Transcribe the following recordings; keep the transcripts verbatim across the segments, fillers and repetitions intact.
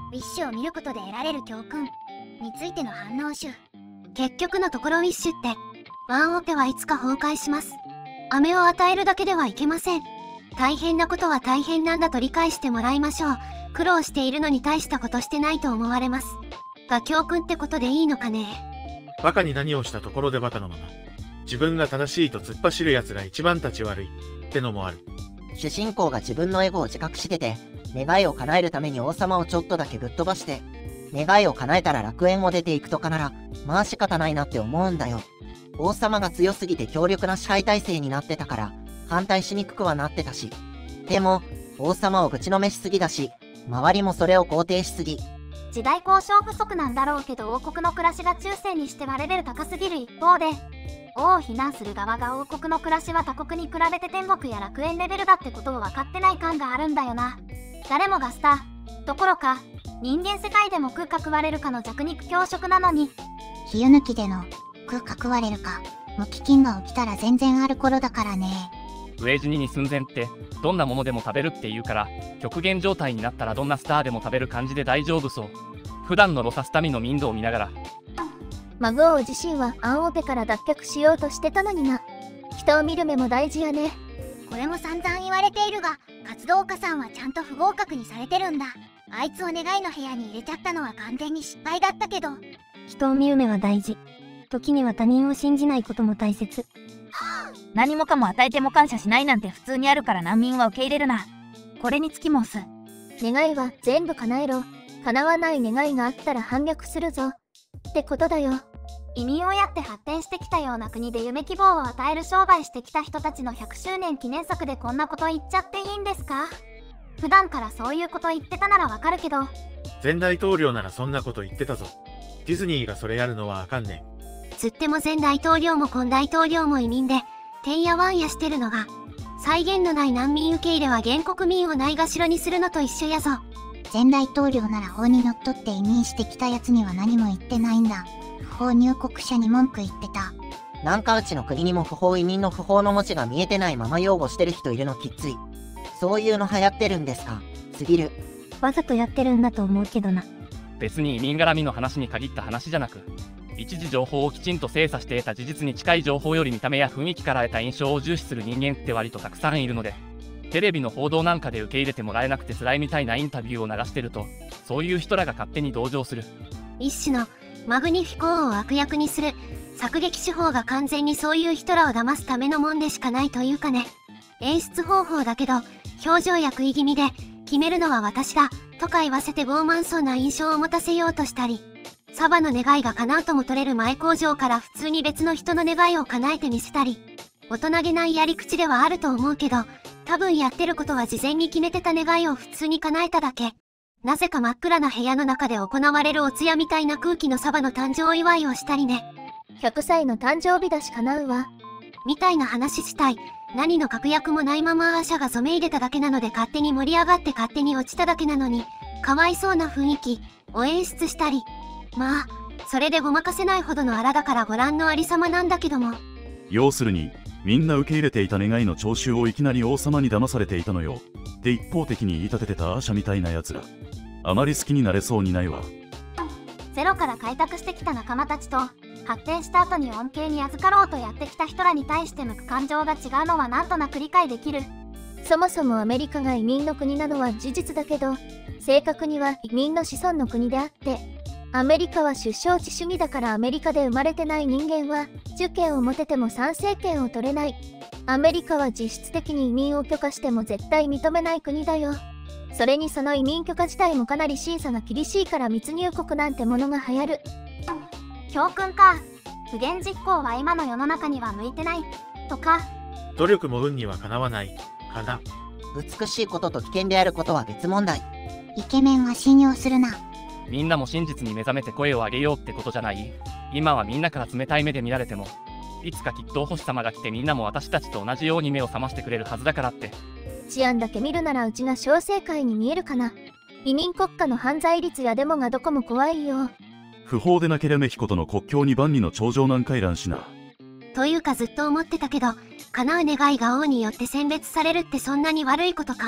ウィッシュを見ることで得られる教訓についての反応集。結局のところウィッシュってワンオペはいつか崩壊します。飴を与えるだけではいけません。大変なことは大変なんだと理解してもらいましょう。苦労しているのに大したことしてないと思われますが教訓ってことでいいのかね。 バカに何をしたところでバカのまま自分が正しいと突っ走る奴が一番立ち悪いってのもある。 主人公が自分のエゴを自覚してて、願いを叶えるために王様をちょっとだけぶっ飛ばして、願いを叶えたら楽園を出ていくとかなら、まあ仕方ないなって思うんだよ。王様が強すぎて強力な支配体制になってたから、反対しにくくはなってたし。でも、王様をぶちのめしすぎだし、周りもそれを肯定しすぎ。 時代交渉不足なんだろうけど王国の暮らしが中世にしてはレベル高すぎる一方で、王を非難する側が王国の暮らしは他国に比べて天国や楽園レベルだってことを分かってない感があるんだよな。誰もがスターどころか人間世界でも食うか食われるかの弱肉強食なのに、 火抜きでの食うか食われるか無飢饉が起きたら全然ある頃だからね。 ウェージにに寸前ってどんなものでも食べるって言うから、極限状態になったらどんなスターでも食べる感じで大丈夫そう。普段のロサスタミの民度を見ながら。 マグ王自身はアンオペから脱却しようとしてたのにな。人を見る目も大事やね。 これも散々言われているが活動家さんはちゃんと不合格にされてるんだ。あいつを願いの部屋に入れちゃったのは完全に失敗だったけど。 人を見る目は大事。時には他人を信じないことも大切。 何もかも与えても感謝しないなんて普通にあるから難民は受け入れるな。これにつき申す。 願いは全部叶えろ。叶わない願いがあったら反逆するぞ。ってことだよ。 移民をやって発展してきたような国で夢希望を与える商売してきた人たちのひゃくしゅうねん記念作でこんなこと言っちゃっていいんですか？普段からそういうこと言ってたならわかるけど。 前大統領ならそんなこと言ってたぞ。ディズニーがそれやるのはあかんねん。 つっても前大統領も今大統領も移民でてんやわんやしてるのが、際限のない難民受け入れは原国民をないがしろにするのと一緒やぞ。 前大統領なら法にのっとって移民してきたやつには何も言ってないんだ。不法入国者に文句言ってた。 なんかうちの国にも不法移民の不法の文字が見えてないまま擁護してる人いるのきつい。そういうの流行ってるんですか？すぎる。 わざとやってるんだと思うけどな。 別に移民絡みの話に限った話じゃなく、一時情報をきちんと精査して得た事実に近い情報より見た目や雰囲気から得た印象を重視する人間って割とたくさんいるので、テレビの報道なんかで受け入れてもらえなくて辛いみたいなインタビューを流してると、そういう人らが勝手に同情する。 一種のマグニフィコーを悪役にする作劇手法が完全にそういう人らを騙すためのもんでしかないというかね。演出方法だけど表情や食い気味で決めるのは私だとか言わせて傲慢そうな印象を持たせようとしたり、サバの願いが叶うとも取れる前工場から普通に別の人の願いを叶えてみせたり、大人げないやり口ではあると思うけど、多分やってることは事前に決めてた願いを普通に叶えただけ。なぜか真っ暗な部屋の中で行われるお通夜みたいな空気のサバの誕生祝いをしたりね。 ひゃくさいの誕生日だし叶うわ。 みたいな話したい。何の確約もないままアーシャが染め入れただけなので勝手に盛り上がって勝手に落ちただけなのに、かわいそうな雰囲気を演出したり。まあ、それでごまかせないほどの荒だからご覧のありさまなんだけども。 要するに、みんな受け入れていた願いの徴収をいきなり王様に騙されていたのよ。で一方的に言い立ててたアーシャみたいなやつら。あまり好きになれそうにないわ。 ゼロから開拓してきた仲間たちと、発展した後に恩恵に預かろうとやってきた人らに対して向く感情が違うのはなんとなく理解できる。 そもそもアメリカが移民の国なのは事実だけど、正確には移民の子孫の国であって、アメリカは出生地主義だからアメリカで生まれてない人間は受験を持てても参政権を取れない。アメリカは実質的に移民を許可しても絶対認めない国だよ。それにその移民許可自体もかなり審査が厳しいから密入国なんてものが流行る。 教訓か。不言実行は今の世の中には向いてないとか。 努力も運にはかなわないかな。 美しいことと危険であることは別問題。 イケメンは信用するな。 みんなも真実に目覚めて声を上げようってことじゃない？今はみんなから冷たい目で見られても、いつかきっとお星様が来てみんなも私たちと同じように目を覚ましてくれるはずだからって。 治安だけ見るならうちが小政界に見えるかな。移民国家の犯罪率やデモがどこも怖いよ。 不法でなければメヒコとの国境に万里の長城なんかいらんしな。 というかずっと思ってたけど、叶う願いが王によって選別されるってそんなに悪いことか。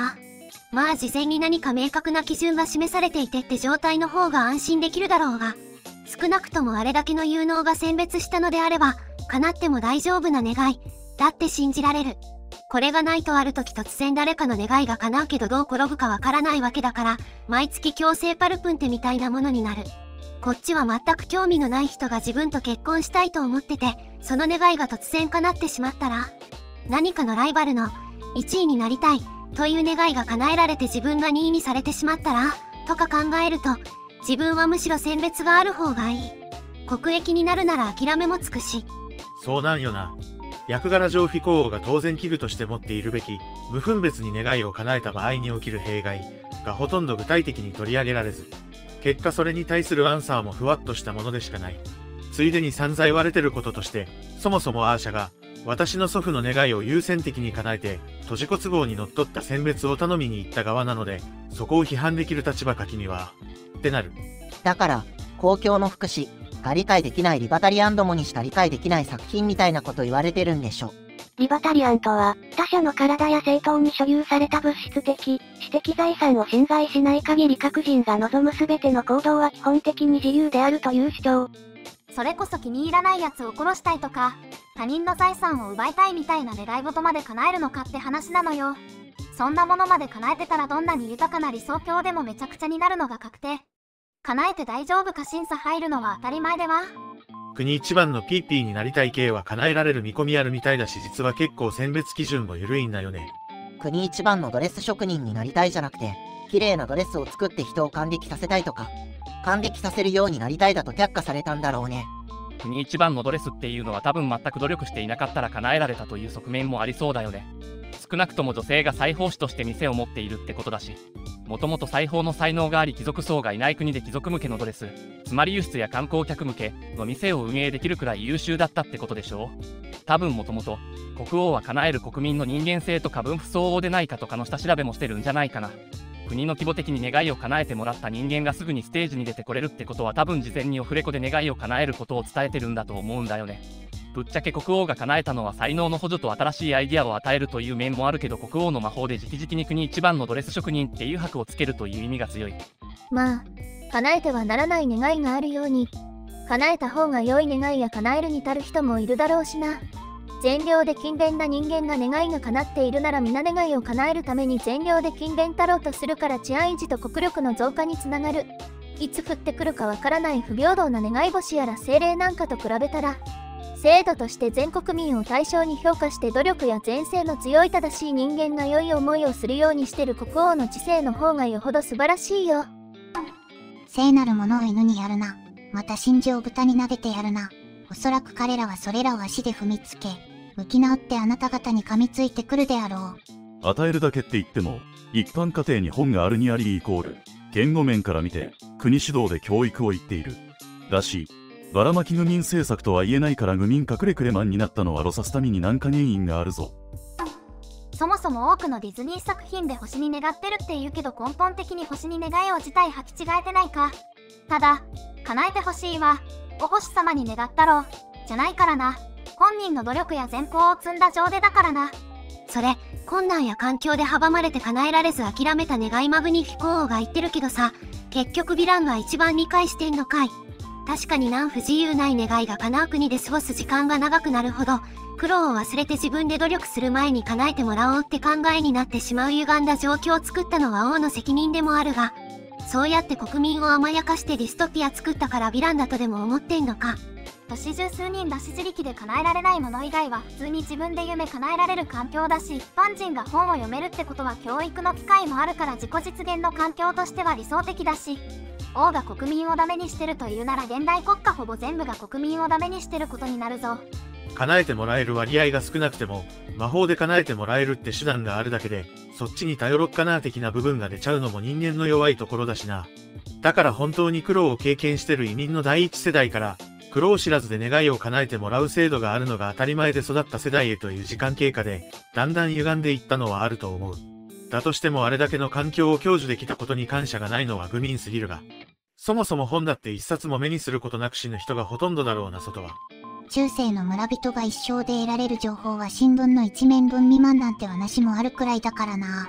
まあ事前に何か明確な基準が示されていてって状態の方が安心できるだろうが、少なくともあれだけの有能が選別したのであれば、叶っても大丈夫な願い、だって信じられる。これがないとある時突然誰かの願いが叶うけどどう転ぶかわからないわけだから、毎月強制パルプンテみたいなものになる。こっちは全く興味のない人が自分と結婚したいと思ってて、その願いが突然叶ってしまったら、何かのライバルのいちいになりたいという願いが叶えられて自分がにいにされてしまったら、とか考えると、自分はむしろ選別がある方がいい。国益になるなら諦めもつくし。 そうなんよな。役柄上非行王が当然危惧として持っているべき、無分別に願いを叶えた場合に起きる弊害がほとんど具体的に取り上げられず、結果それに対するアンサーもふわっとしたものでしかない。ついでに散々言われてることとして、そもそもアーシャが、私の祖父の願いを優先的に叶えて、閉じ子都合にのっとった選別を頼みに行った側なので、そこを批判できる立場か君は、ってなる。 だから、公共の福祉が理解できないリバタリアンどもにしか理解できない作品みたいなこと言われてるんでしょ。 リバタリアンとは、他者の体や政党に所有された物質的、私的財産を侵害しない限り各人が望む全ての行動は基本的に自由であるという主張。 それこそ気に入らない奴を殺したいとか、他人の財産を奪いたいみたいな願い事まで叶えるのかって話なのよ。そんなものまで叶えてたらどんなに豊かな理想郷でもめちゃくちゃになるのが確定。叶えて大丈夫か審査入るのは当たり前では。 国一番のピーピーになりたい系は叶えられる見込みあるみたいだし、実は結構選別基準も緩いんだよね。 国一番のドレス職人になりたいじゃなくて、綺麗なドレスを作って人を感激させたいとか、感激させるようになりたいだと却下されたんだろうね。 国一番のドレスっていうのは多分全く努力していなかったら叶えられたという側面もありそうだよね。少なくとも女性が裁縫師として店を持っているってことだし、もともと裁縫の才能があり貴族層がいない国で貴族向けのドレス、つまり輸出や観光客向けの店を運営できるくらい優秀だったってことでしょう。多分もともと国王は叶える国民の人間性とか分不相応でないかとかの下調べもしてるんじゃないかな。国の規模的に願いを叶えてもらった人間がすぐにステージに出てこれるってことは多分事前にオフレコで願いを叶えることを伝えてるんだと思うんだよね。ぶっちゃけ国王が叶えたのは才能の補助と新しいアイディアを与えるという面もあるけど、国王の魔法で直々に国一番のドレス職人っていう箔をつけるという意味が強い。 まあ叶えてはならない願いがあるように、叶えた方が良い願いや叶えるに至る人もいるだろうしな。善良で勤勉な人間が願いが叶っているなら皆願いを叶えるために善良で勤勉たろうとするから治安維持と国力の増加につながる。いつ降ってくるかわからない不平等な願い星やら精霊なんかと比べたら、制度として全国民を対象に評価して努力や善性の強い正しい人間が良い思いをするようにしてる国王の知性の方がよほど素晴らしいよ。 聖なるものを犬にやるな。また真珠を豚に投げてやるな。おそらく彼らはそれらを足で踏みつけ、向き直ってあなた方に噛みついてくるであろう。与えるだけって言っても、一般家庭に本があるにありイコール、言語面から見て、国主導で教育を言っている。だし、ばらまき愚民政策とは言えないから愚民隠れクレマンになったのはロサスタミに何か原因があるぞ。 そもそも多くのディズニー作品で星に願ってるって言うけど、根本的に星に願いを自体履き違えてないか。ただ、叶えてほしいは、お星様に願ったろう、じゃないからな。本人の努力や善行を積んだ上でだからな。 それ、困難や環境で阻まれて叶えられず諦めた願いマグニフィコ王が言ってるけどさ、結局ヴィランが一番理解してんのかい。確かに何不自由ない願いが叶う国で過ごす時間が長くなるほど、苦労を忘れて自分で努力する前に叶えてもらおうって考えになってしまう歪んだ状況を作ったのは王の責任でもあるが、そうやって国民を甘やかしてディストピア作ったからヴィランだとでも思ってんのか。 年中数人だし自力で叶えられないもの以外は普通に自分で夢叶えられる環境だし、一般人が本を読めるってことは教育の機会もあるから自己実現の環境としては理想的だし、王が国民をダメにしてるというなら現代国家ほぼ全部が国民をダメにしてることになるぞ。 叶えてもらえる割合が少なくても魔法で叶えてもらえるって手段があるだけで、そっちに頼ろっかな的な部分が出ちゃうのも人間の弱いところだしな。だから本当に苦労を経験してる移民の第一世代から苦労知らずで願いを叶えてもらう制度があるのが当たり前で育った世代へという時間経過でだんだん歪んでいったのはあると思う。だとしてもあれだけの環境を享受できたことに感謝がないのは愚民すぎるが、そもそも本だって一冊も目にすることなく死ぬ人がほとんどだろうな。外は中世の村人が一生で得られる情報は新聞の一面分未満なんて話もあるくらいだからな。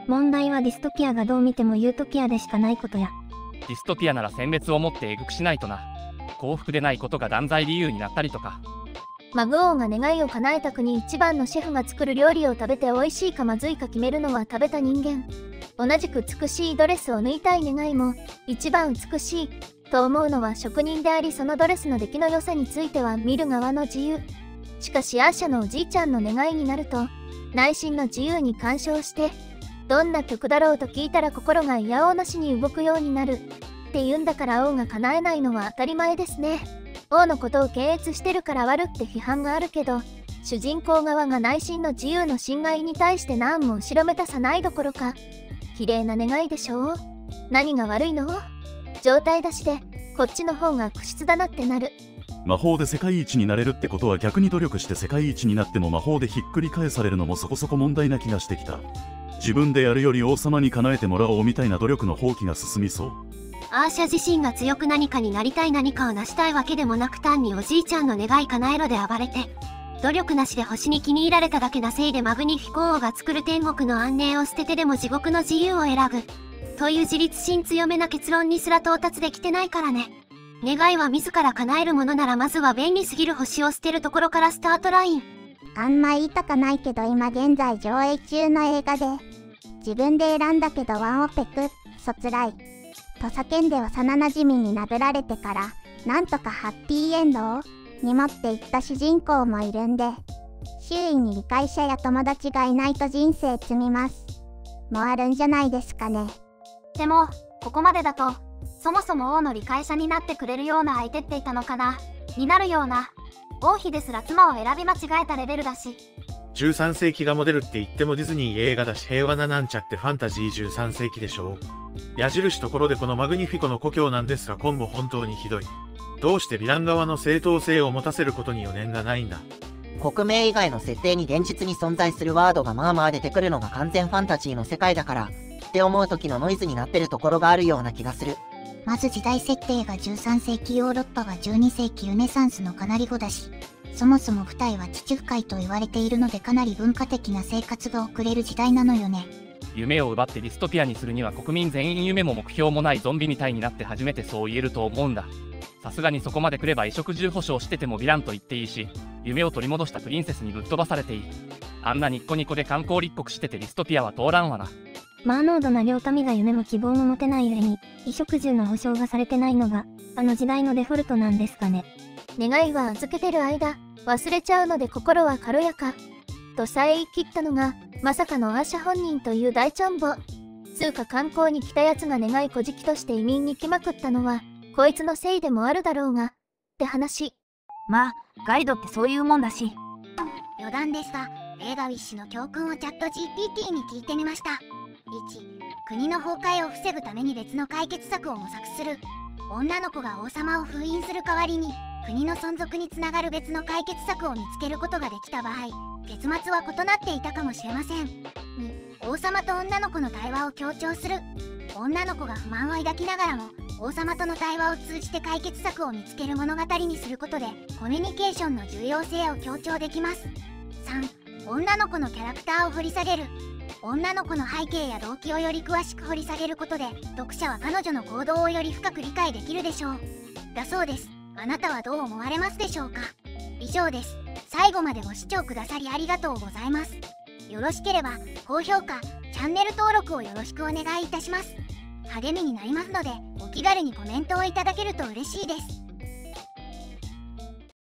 問題はディストピアがどう見てもユートピアでしかないことや。 ディストピアなら選別をもってえぐくしないとな。幸福でないことが断罪理由になったりとか。 マグ王が願いを叶えた国一番のシェフが作る料理を食べて美味しいかまずいか決めるのは食べた人間。同じく美しいドレスを縫いたい願いも、一番美しいと思うのは職人であり、そのドレスの出来の良さについては見る側の自由。しかしアーシャのおじいちゃんの願いになると、内心の自由に干渉して、どんな曲だろうと聞いたら心がいやおうなしに動くようになるって言うんだから、王が叶えないのは当たり前ですね。王のことを検閲してるから悪って批判があるけど、主人公側が内心の自由の侵害に対して何も後ろめたさないどころか、綺麗な願いでしょう。何が悪いの？状態出しでこっちの方が悪質だなってなる。 魔法で世界一になれるってことは、逆に努力して世界一になっても魔法でひっくり返されるのもそこそこ問題な気がしてきた。自分でやるより王様に叶えてもらおうみたいな努力の放棄が進みそう。 アーシャ自身が強く何かになりたい、何かを成したいわけでもなく、単におじいちゃんの願い叶えろで暴れて、努力なしで星に気に入られただけなせいでマグニフィコ王が作る天国の安寧を捨ててでも地獄の自由を選ぶという自立心強めな結論にすら到達できてないからね。願いは自ら叶えるものなら、まずは便利すぎる星を捨てるところからスタートライン。 あんま言いたかないけど、今現在上映中の映画で、自分で選んだけどワンオペク、そつらいと叫んで幼なじみに殴られてから、なんとかハッピーエンドをに持っていった主人公もいるんで、周囲に理解者や友達がいないと人生積みますもあるんじゃないですかね。 でも、ここまでだと、そもそも王の理解者になってくれるような相手っていたのかな、になるような。王妃ですら妻を選び間違えたレベルだし。 じゅうさんせいきがモデルって言ってもディズニー映画だし、平和ななんちゃってファンタジーじゅうさんせいきでしょう。矢印ところでこのマグニフィコの故郷なんですが、今後本当にひどい。どうしてヴィラン側の正当性を持たせることに余念がないんだ。 国名以外の設定に現実に存在するワードがまあまあ出てくるのが完全ファンタジーの世界だからって思う時のノイズになってるところがあるような気がする。 まず時代設定がじゅうさんせいきヨーロッパはじゅうにせいきルネサンスのカナリ語だし、そもそも舞台は地中海と言われているので、かなり文化的な生活が送れる時代なのよね。 夢を奪ってディストピアにするには、国民全員夢も目標もないゾンビみたいになって初めてそう言えると思うんだ。さすがにそこまで来れば衣食住保障しててもヴィランと言っていいし、夢を取り戻したプリンセスにぶっ飛ばされていい。あんなニッコニコで観光立国しててディストピアは通らんわな。 マーノードな両民が夢も希望も持てない上に、衣食住の保障がされてないのが、あの時代のデフォルトなんですかね。願いは預けてる間、忘れちゃうので心は軽やか。とさえ言い切ったのが、まさかのアーシャ本人という大チョンボ。つうか観光に来たやつが願いこじきとして移民に来まくったのは、こいつのせいでもあるだろうが、って話。 まあ、ガイドってそういうもんだし。 余談ですが、映画ウィッシュの教訓をチャット ジーピーティー に聞いてみました。いち、国の崩壊を防ぐために別の解決策を模索する。女の子が王様を封印する代わりに、国の存続につながる別の解決策を見つけることができた場合、結末は異なっていたかもしれません。に、王様と女の子の対話を強調する。女の子が不満を抱きながらも、王様との対話を通じて解決策を見つける物語にすることで、コミュニケーションの重要性を強調できます。さん、女の子のキャラクターを掘り下げる。女の子の背景や動機をより詳しく掘り下げることで、読者は彼女の行動をより深く理解できるでしょう。だそうです。あなたはどう思われますでしょうか。以上です。最後までご視聴くださりありがとうございます。よろしければ高評価、チャンネル登録をよろしくお願いいたします。励みになりますので、お気軽にコメントをいただけると嬉しいです。